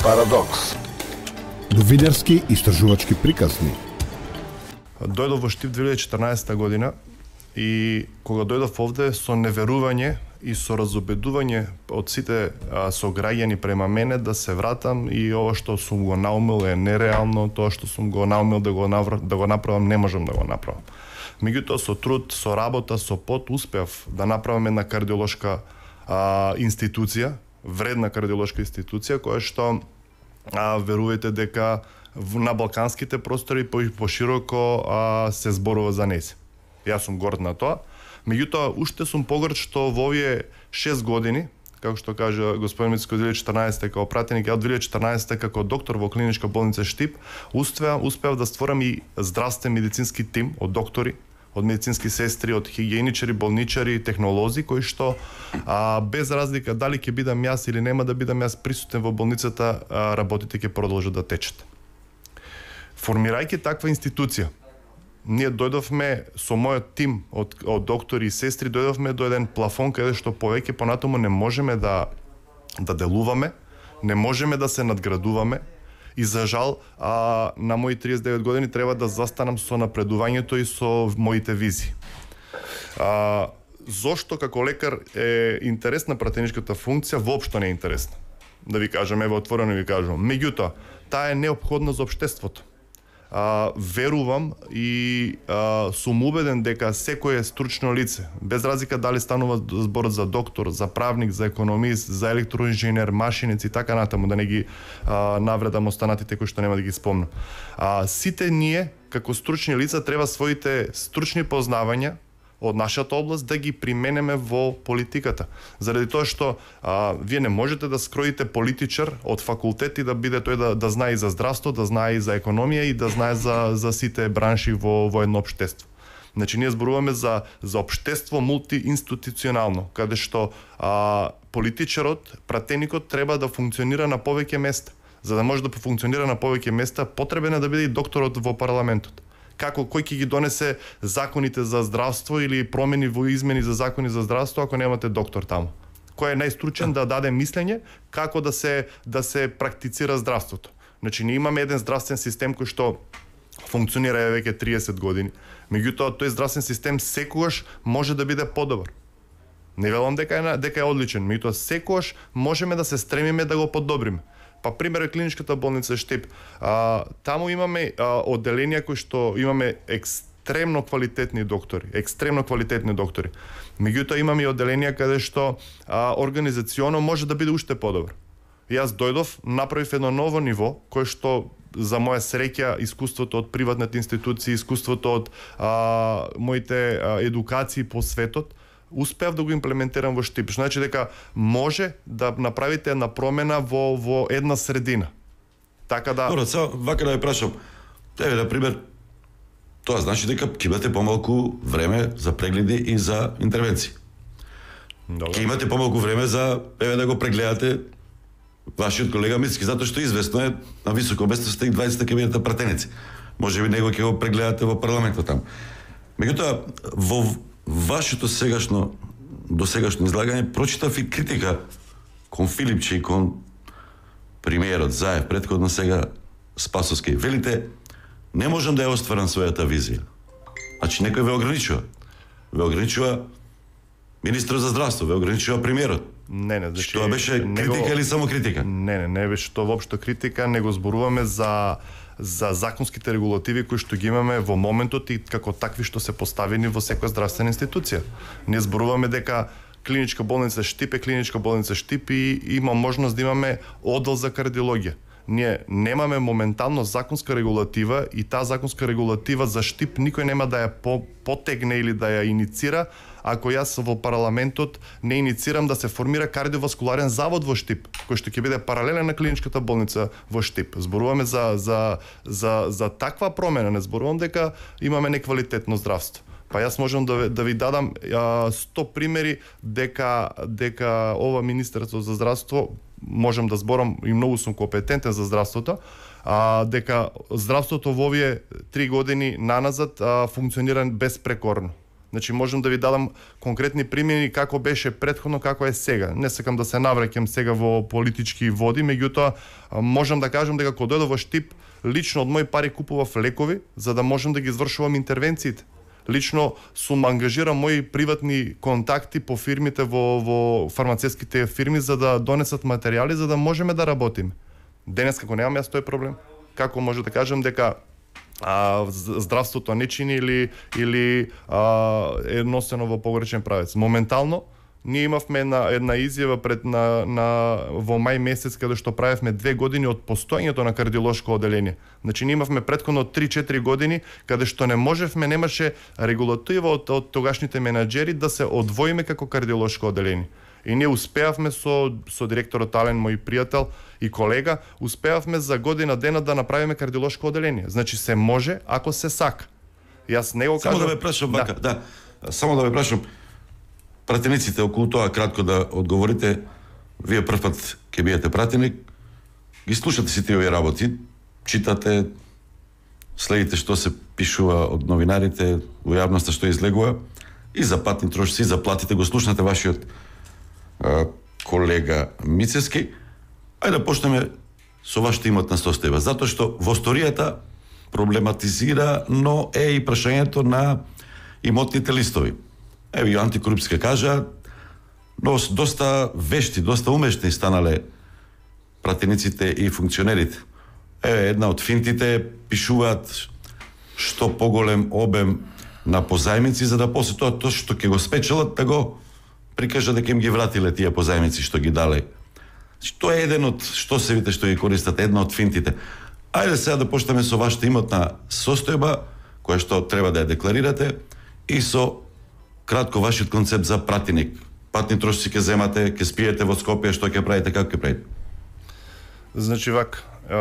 Парадокс. Новинарски истражувачки приказни. Дојдов во Штип 2014 година и кога дојдов овде со неверување и со разобедување од сите сограѓани према мене да се вратам и ова што сум го наумил е нереално, тоа што сум го наумил да го направам не можам да го направам. Меѓутоа со труд, со работа, со пот успеав да направам една кардиолошка институција, вредна кардиолошка институција која што верувајте дека на балканските простори пошироко се зборува за нејзи. Јас сум горд на тоа. Меѓутоа, уште сум погорд што во овие 6 години, како што кажа господин Мицко, 2014 како пратеник, од 2014 како доктор во клиничка болница Штип, успеав да створам и здравствен медицински тим од доктори, од медицински сестри, од хигиеничари, болничари, технолози, кои што без разлика дали ќе бидам јас или нема да бидам јас присутен во болницата, работите ќе продолжат да течат. Формирајќи таква институција, ние дојдовме со мојот тим од доктори и сестри, дојдовме до еден плафон каде што повеќе понатаму не можеме да делуваме, не можеме да се надградуваме и за жал на мои 39 години треба да застанам со напредувањето и со моите визии. Зошто како лекар е интересна пратеничката функција? Воопшто не е интересна. Да ви кажам, ево отворено ви кажам. Меѓутоа, таа е неопходна за општеството. Верувам и сум убеден дека секое стручно лице, без разлика дали станува збор за доктор, за правник, за економист, за електроинженер, машинец и така натаму, да не ги навредам останатите кои што нема да ги спомнам. Сите ние, како стручни лица, треба своите стручни познавања од нашата област да ги применеме во политиката. Заради тоа што вие не можете да скроите политичар од факултет и да биде тој да знае и за здравство, да знае и за економија и да знае за сите бранши во едно општество. Значи ние зборуваме за општество мултиинституционално, каде што политичарот, пратеникот треба да функционира на повеќе места. За да може да функционира на повеќе места, потребен е да биде и докторот во парламентот. Кој ќе ги донесе законите за здравство или промени во измени за закони за здравство ако немате доктор таму? Кој е најстручен да даде мислење како да се практицира здравството? Значи ние имаме еден здравствен систем кој што функционира веќе 30 години. Меѓутоа тој здравствен систем секогаш може да биде подобар. Не велам дека е одличен, меѓутоа секогаш можеме да се стремиме да го подобриме. Па пример е клиничката болница Штип. Таму имаме одделенија кои што имаме екстремно квалитетни доктори. Меѓутоа имаме и одделенија каде што организационо може да биде уште подобар. Јас дојдов, направив едно ново ниво, кое што за моја среќа искуството од приватните институции, искуството од моите едукации по светот, успеав да го имплементирам во Штип. Значи дека може да направите една промена во една средина. Така да... Добро, сега вака да ја прашам. Еве, например, тоа значи дека ќе имате помалку време за прегледи и за интервенции. Ќе имате помалку време за, еве, да го прегледате вашиот колега Мицки, затоа што известно е на високо место сте и 20 ќе бидете пратеници. Може би него ќе го прегледате во парламентот таму. Меѓутоа, во вашето досегашно излагање прочитав и критика кон Филипче и кон премиерот Заев, претходно сега Спасовски. Велите, не можам да ја остварам својата визија. Значи некој ве ограничува. Ве ограничува министрот за здравство, ве ограничува премиерот. Не, значи тоа беше критика или само критика? Не беше тоа воопшто критика, него зборуваме за законските регулативи кои што ги имаме во моментот и како такви што се поставени во секоја здравствена институција. Ние зборуваме дека клиничка болница Штип и има можност да имаме оддел за кардиологија. Ние немаме моментално законска регулатива и таа законска регулатива за Штип никој нема да ја потегне или да ја иницира ако јас во парламентот не иницирам да се формира кардиоваскуларен завод во Штип, кој што ќе биде паралелен на клиничката болница во Штип. Зборуваме за таква промена, не зборувам дека имаме неквалитетно здравство. Па јас можам да ви дадам 100 примери дека ова Министерство за здравство, можам да зборам и многу сум компетентен за здравството, дека здравството во овие 3 години наназад функционира безпрекорно. Значи можам да ви дадам конкретни примери како беше претходно, како е сега. Не сакам да се навраќам сега во политички води, меѓутоа можам да кажам дека кога дојдов во Штип, лично од мои пари купував лекови за да можам да ги извршувам интервенциите. Лично сум ангажирам мои приватни контакти по фирмите во фармацевските фирми за да донесат материјали за да можеме да работиме. Денес како немам јас тој проблем, како може да кажам дека здравството не чини или е носено во погрешен правец. Моментално ние имавме една изјава во мај месец каде што правевме 2 години од постоењето на кардиолошко оделение. Значи ние имавме претходно 3-4 години каде што немаше регулатива од тогашните менаџери да се одвоиме како кардиолошко оделение. И ние успеавме со директорот Ален, мој пријател и колега, успеавме за година дена да направиме кардиолошко оделение. Значи се може ако се сака. Јас не го кажам. Само да ве прашам, само да ве прашам, пратениците околу тоа кратко да одговорите. Вие прв пат ќе биете пратеник, ги слушате сите овие работи, читате, следите што се пишува од новинарите во јавноста, што излегува, и за патни трошци, и за платите, го слушнате вашиот колега Мицевски. Ајде да почнеме со вашата имотна состојба, затоа што во историјата проблематизира, но е и прашањето на имотните листови. Ево и антикорупција кажа, но доста вешти, доста умешни станале пратениците и функционерите. Една од финтите пишуваат што поголем обем на позајмици, за да после тоа што ќе го спечелат, да го прикажа дека им ги вратиле тие позајмици што ги дале. Тоа е еден од штосевите што ги користат, една од финтите. Ајде сега да почнеме со вашата имотна состојба, која што треба да ја декларирате, и со кратко вашиот концепт за пратеник. Патни трошци ќе земате, ќе спиете во Скопје, што ќе правите, како ќе правите? Значи вак,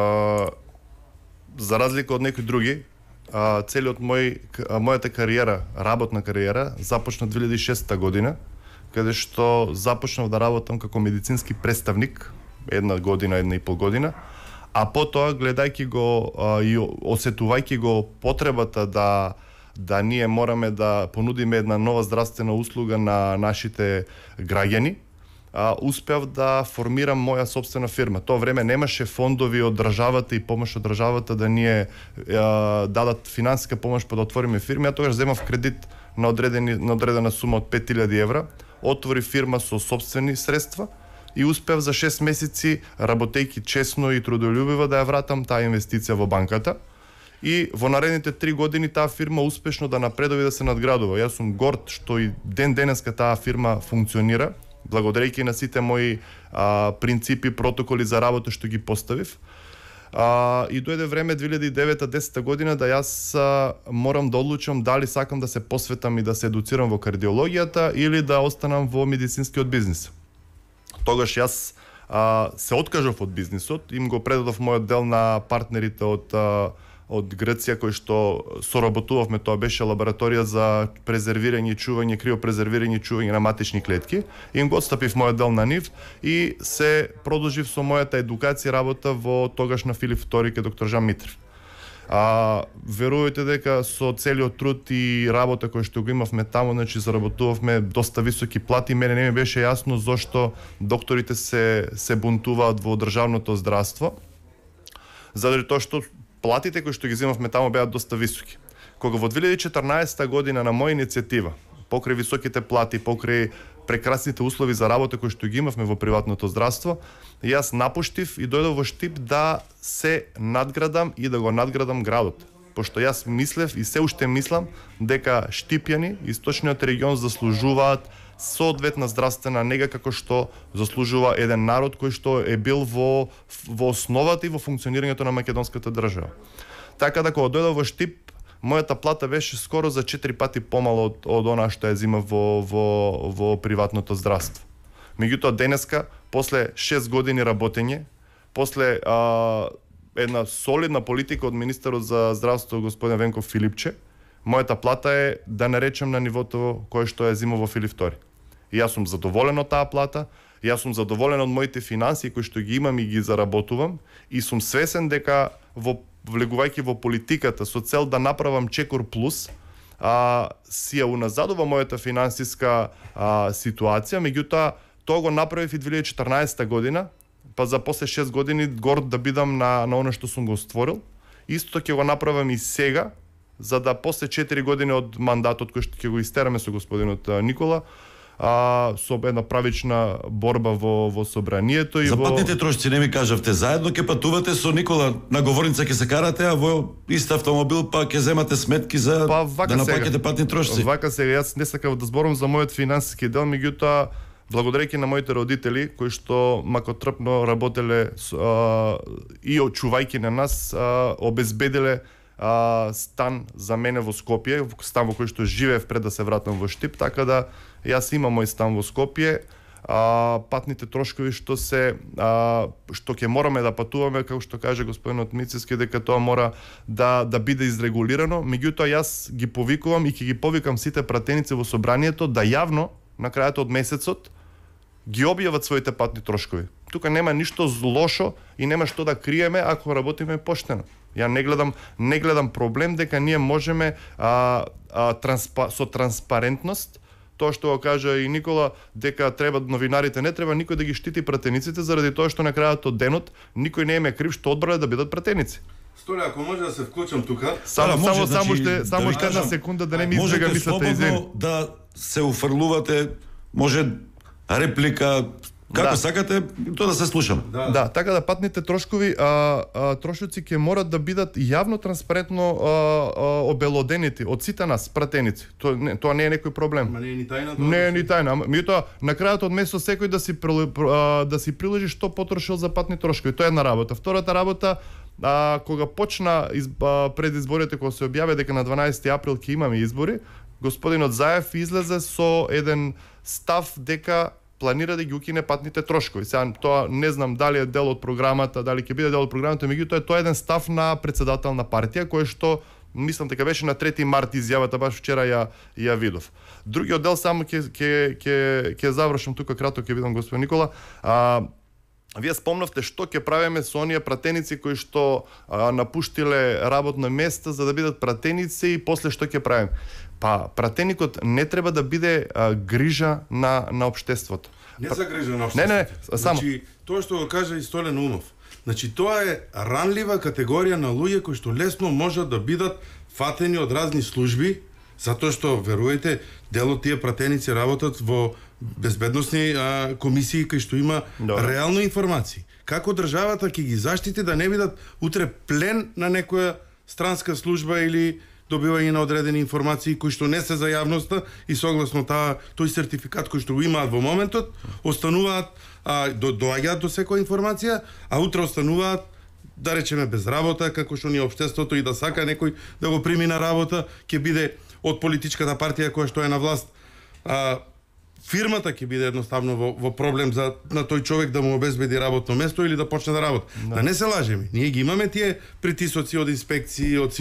за разлика од некои други, целиот мојата кариера, работна кариера, започна 2006 година, каде што започнав да работам како медицински представник, 1 година, 1,5 година, а потоа гледајќи го и осетувајќи го потребата да ние мораме да понудиме една нова здравствена услуга на нашите граѓани, успеав да формирам моја собствена фирма. Тоа време немаше фондови од државата и помош од државата да ние дадат финансиска помош па да отвориме фирми. Ја тогаш земав кредит на одредена сума од 5000 евра, отвори фирма со собствени средства и успеав за 6 месеци, работејќи честно и трудолюбиво, да ја вратам таа инвестиција во банката. И во наредните 3 години таа фирма успешно да напредува и да се надградува. Јас сум горд што и денеска таа фирма функционира, благодарејќи на сите мои принципи, протоколи за работа што ги поставив. И дојде време 2009-10 година да јас морам да одлучам дали сакам да се посветам и да се едуцирам во кардиологијата или да останам во медицинскиот бизнис. Тогаш јас се откажав од бизнисот, им го предадов мојот дел на партнерите од Грција, кои што соработувавме. Тоа беше лабораторија за презервирање и чување, криопрезервирање и чување на матични клетки. Им го отстапив мојот дел на нив и се продолжив со мојата едукација работа во тогашна Филип II ке доктор Жан Митрев. Верувајте дека со целиот труд и работа која што го имавме таму, значи заработувавме доста високи плати. Мене не ми беше јасно зошто докторите се бунтуваат во државното здравство. Заради тоа што платите кои што ги земавме таму беа доста високи. Кога во 2014 година на моја иницијатива, покрај високите плати, покрај прекрасните услови за работа кои што ги имавме во приватното здравство, јас напуштив и дојдов во Штип да се надградам и да го надградам градот. Пошто јас мислев и се уште мислам дека штипјани, источниот регион, заслужуваат соодветна здравствена нега како што заслужува еден народ кој што е бил во основата и во функционирањето на македонската држава. Така да кога дојдов во Штип, мојата плата беше скоро за 4 пати помало од она што ја земав во приватното здравство. Меѓутоа денеска, после 6 години работење, после една солидна политика од министерот за здравство господин Венко Филипче, мојата плата е, да не речем, на нивото кое што ја земав во Филип II. И јас сум задоволен од таа плата, јас сум задоволен од моите финансии кои што ги имам и ги заработувам, и сум свесен дека влегувајќи во политиката со цел да направам чекор плюс, си ја уназадува мојата финансиска ситуација, меѓутоа тоа го направив и 2014 година, па за после 6 години горд да бидам на оно што сум го створил. Исто ќе го направам и сега, за да после 4 години од мандатот кој што ќе го истераме со господинот Никола, со една правична борба во собранието и за во... патните трошци не ми кажавте, заедно ќе патувате со Никола на говорница, ќе се карате, а во ист автомобил па ќе земате сметки за да наплаќате патни трошци. Вака сега, јас не сакав да зборам за мојот финансиски дел, меѓутоа благодарејќи на моите родители кои што макотрпно работеле и очувајќи на нас, обезбеделе стан за мене во Скопје, стан во кој што живеев пред да се вратам во Штип, така да јас имам мој стан во Скопје. Патните трошкови што ќе мораме да патуваме, како што каже господинот Мицевски, дека тоа мора да биде изрегулирано, меѓутоа јас ги повикувам и ќе ги повикам сите пратеници во собранието да јавно на крајот од месецот ги објават своите патни трошкови. Тука нема ништо лошо и нема што да криеме ако работиме поштено. Ја не гледам проблем дека ние можеме со транспарентност, тоа што го кажа и Никола, дека треба новинарите, не треба никој да ги штити пратениците, заради тоа што на крајот од денот никој не е крив што одбрале да бидат пратеници. Столе, ако може да се вклучам тука. Само уште една секунда да не ми избега мислата, извини. Да се уфрлувате, може реплика, како сакате, тоа да се слушам. Да, така да патните трошкови трошоци ќе морат да бидат јавно транспарентно обелодените од сите нас пратеници. Тоа не е некој проблем. Ма не е ни тајна. Не е ни тајна. Меѓутоа на крајот од месецот секој да си приложи што потрошил за патни трошкови. Тоа е една работа. Втората работа, кога почна пред изборите, кога се објави дека на 12 април ќе имаме избори, господинот Заев излезе со еден став дека планира да ги укине патните трошкови. Сега тоа не знам дали е дел од програмата, дали ќе биде дел од програмата, меѓутоа тоа е еден став на претседател на партија кој што мислам дека беше на 3 март изјавата, баш вчера ја видов. Другиот дел само ќе завршам тука кратко, ќе видам господин Никола. Вие спомнавте што ќе правиме со оние пратеници кои што напуштиле работно место за да бидат пратеници и после што ќе правиме. Па пратеникот не треба да биде грижа на општеството. Не за грижа на општеството. Не, само. Значи, тоа што го кажа и Столен Умов. Значи, тоа е ранлива категорија на луѓе кои што лесно можат да бидат фатени од разни служби, затоа што, веруете, дел од тие пратеници работат во безбедносни комисии кои што има реално информации. Како државата ќе ги заштити да не бидат утре плен на некоја странска служба или добивање на одредени информации кои што не се за јавноста и согласно тој сертификат кој што го имаат во моментот, остануваат доаѓаат до секоја информација, а утре остануваат да речеме без работа, како што ни општеството и да сака некој да го прими на работа, ќе биде од политичката партија која што е на власт. Фирмата ќе биде едноставно во проблем на тој човек да му обезбеди работно место или да почне да работи. Да не се лажеме. Ние ги имаме тие притисоци од инспекции, од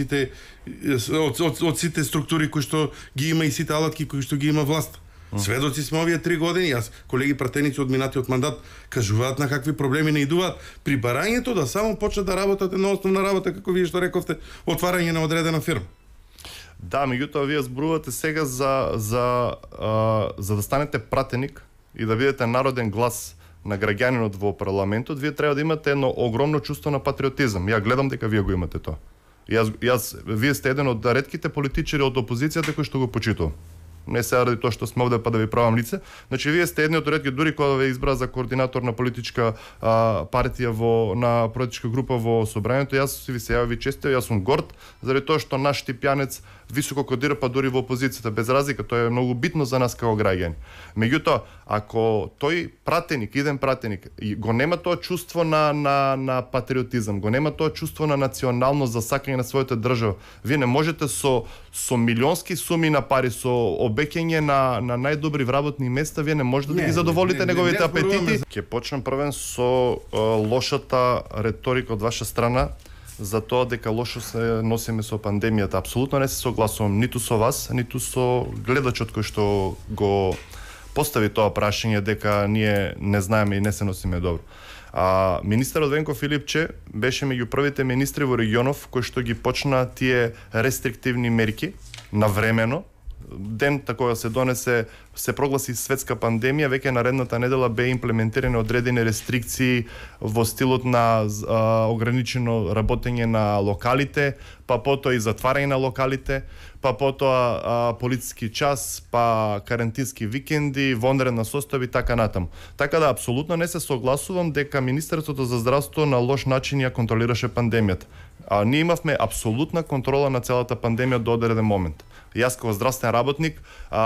сите структури кои што ги има и сите алатки кои што ги има власт. Сведоци сме овие 3 години. Јас колеги пратеници од минатиот мандат кажуваат на какви проблеми наидуваат при барањето да само почнат да работат на основна работа, како вие што рековте, отварање на одредена фирма. Да, меѓутоа вие зборувате сега за да станете пратеник и да бидете народен глас на граѓанинот во парламентот, вие треба да имате едно огромно чувство на патриотизам. Ја гледам дека вие го имате тоа. Вие сте еден од ретките политичари од опозицијата кои што го почитувам. Не се ради тоа што сме овде па да ви правам лице. Значи вие сте едни од ретки, дури кога ве избра за координатор на политичка партија на политичка група во собранието, јас ви се јави честито, јас сум горд заради тоа што наш Типјанец високо кодира па дури во опозицијата, без разлика, тоа е многу битно за нас како граѓани. Меѓутоа, ако тој пратеник, иден пратеник, го нема тоа чувство на патриотизам, го нема тоа чувство на националност за сакање на својата држава, вие не можете со милионски суми на пари, со обеќање на најдобри вработни места, вие не можете да ги задоволите неговите апетити. Ќе почнем првен со лошата реторика од ваша страна за тоа дека лошо се носиме со пандемијата. Апсолутно не се согласувам ниту со вас, ниту со гледачот кој што го постави тоа прашање дека ние не знаеме и не се носиме добро. Министерот Венко Филипче беше меѓу првите министри во регионов кој што ги почна тие рестриктивни мерки навремено. Ден кога се прогласи светска пандемија, веќе наредната недела бе имплементирани одредени рестрикции во стилот на ограничено работење на локалите, па потоа и затварање на локалите, па потоа полициски час, па карантински викенди, вонредна состојба и така натаму. Така да апсолутно не се согласувам дека Министерството за здравство на лош начин ја контролираше пандемијата. Ние имавме апсолутна контрола на целата пандемија до одреден момент. Јас како здравствен работник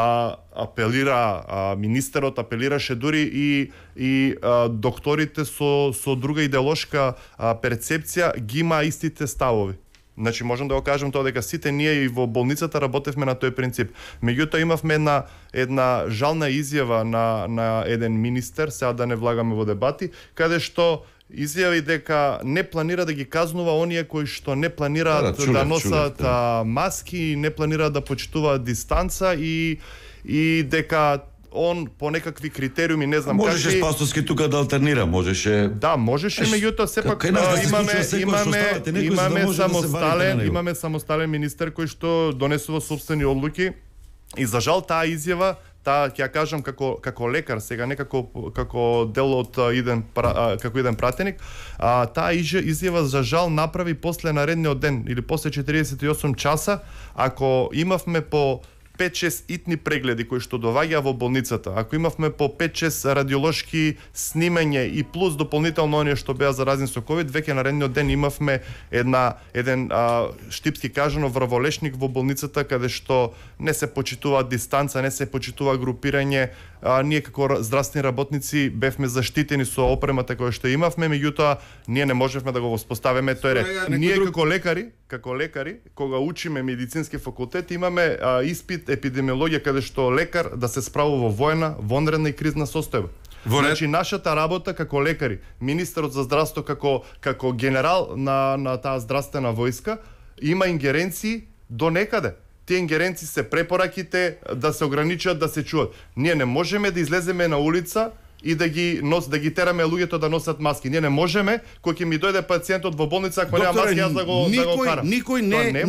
министерот апелираше дури и докторите со друга идеолошка перцепција ги има истите ставови. Значи можам да го кажам тоа дека сите ние и во болницата работевме на тој принцип. Меѓутоа имавме една жална изјава на еден министер, сега да не влагаме во дебати, каде што изјави дека не планира да ги казнува оние кои што не планираат да носат маски, не планираат да почитуваат дистанца и дека он по некакви критериуми, не знам можеше какви... Спасовски тука да алтернира, можеше... Да, можеше, меѓутоа сепак имаме самостален министер кој што донесува собствени одлуки и за жал таа изјава, ќе ја кажам како лекар, сега не како дел од еден пратеник, таа изјава за жал направи после наредниот ден или после 48 часа, ако имавме по 5-6 итни прегледи кои што доваѓа во болницата, ако имавме по 5-6 радиолошки снимање и плюс дополнително оние што беа заразни со ковид, веќе наредниот ден имавме еден штипски кажано врволешник во болницата каде што не се почитува дистанца, не се почитува групирање. Ние како здравствени работници бевме заштитени со опремата која што имавме, меѓутоа ние не можевме да го воспоставиме тој ред. Ние како лекари, кога учиме медицински факултет, имаме испит епидемиологија каде што лекар да се справува во воена, вонредна и кризна состојба. Значи нашата работа како лекари, министерот за здравство како генерал на таа здравствена војска има ингеренции до некаде. Тие ингеренции се препораките да се ограничат, да се чуат. Ние не можеме да излеземе на улица и да ги тераме луѓето да носат маски. Ние не можеме, кој ќе ми дојде пациентот во болница, ако нема маски, јас да го карам. Никој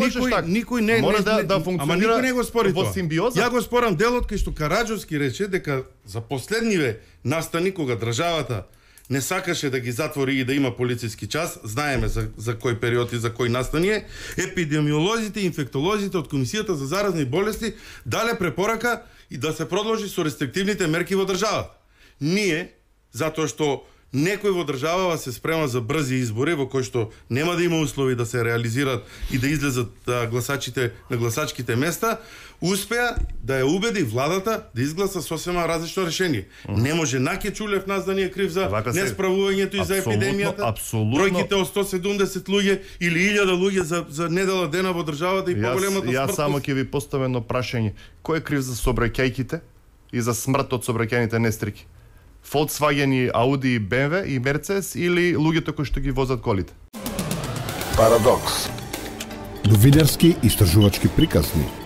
не мора да функционира во симбиоза. Ја го спорам делот кај што Караджовски рече дека за последниве настани кога државата не сакаше да ги затвори и да има полициски час, знаеме за кој период и за кој настани, епидемиолозите и инфектолозите од Комисијата за заразни болести дале препорака и да се продолжи со рестриктивните мерки во државата. Ние, затоа што некој во државава се спрема за брзи избори во кои што нема да има услови да се реализираат и да излезат гласачите на гласачките места, успеа да ја убеди владата да изгласа сосема различно решение. Не може Наке Чулев нас да ни е крив за несправувањето и за епидемијата. Бројките од 170 луѓе или 1000 луѓе за недела дена во државата и поголемата смртност. Јас само ќе ви поставам едно прашање. Кој е крив за сообраќајките и за смрт од сообраќајните нестрики? Volkswagen, Audi, BMW и Mercedes или луѓето кои што ги возат колите? Парадокс. Новинарски истражувачки приказни.